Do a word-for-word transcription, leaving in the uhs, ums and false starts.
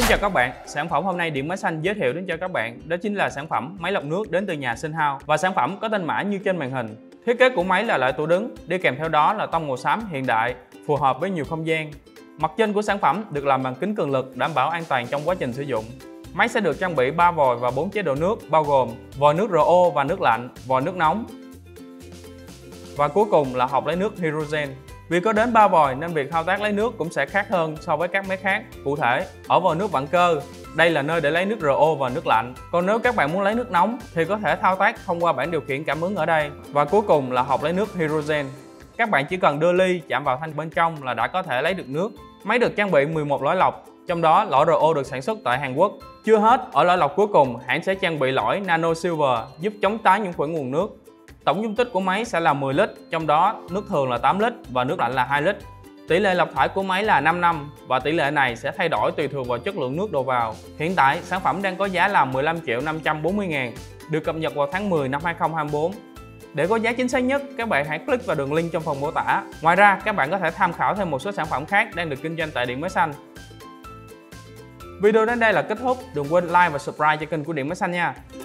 Xin chào các bạn, sản phẩm hôm nay Điện Máy Xanh giới thiệu đến cho các bạn đó chính là sản phẩm máy lọc nước đến từ nhà Sinh House và sản phẩm có tên mã như trên màn hình. Thiết kế của máy là loại tủ đứng, đi kèm theo đó là tông màu xám hiện đại, phù hợp với nhiều không gian. Mặt trên của sản phẩm được làm bằng kính cường lực đảm bảo an toàn trong quá trình sử dụng. Máy sẽ được trang bị ba vòi và bốn chế độ nước bao gồm vòi nước rờ o và nước lạnh, vòi nước nóng. Và cuối cùng là hộp lấy nước hydrogen. Vì có đến ba vòi nên việc thao tác lấy nước cũng sẽ khác hơn so với các máy khác. Cụ thể, ở vòi nước vặn cơ, đây là nơi để lấy nước rờ o và nước lạnh. Còn nếu các bạn muốn lấy nước nóng thì có thể thao tác thông qua bảng điều khiển cảm ứng ở đây. Và cuối cùng là hộp lấy nước hydrogen. Các bạn chỉ cần đưa ly chạm vào thanh bên trong là đã có thể lấy được nước. Máy được trang bị mười một lõi lọc, trong đó lõi rờ o được sản xuất tại Hàn Quốc. Chưa hết, ở lõi lọc cuối cùng, hãng sẽ trang bị lõi Nano Silver giúp chống tái nhiễm khuẩn nguồn nước. Tổng dung tích của máy sẽ là mười lít, trong đó nước thường là tám lít và nước lạnh là hai lít. Tỷ lệ lọc thải của máy là năm năm và tỷ lệ này sẽ thay đổi tùy thuộc vào chất lượng nước đổ vào. Hiện tại, sản phẩm đang có giá là mười lăm triệu năm trăm bốn mươi ngàn, được cập nhật vào tháng mười năm hai nghìn không trăm hai mươi tư. Để có giá chính xác nhất, các bạn hãy click vào đường link trong phần mô tả. Ngoài ra, các bạn có thể tham khảo thêm một số sản phẩm khác đang được kinh doanh tại Điện Máy Xanh. Video đến đây là kết thúc, đừng quên like và subscribe cho kênh của Điện Máy Xanh nha.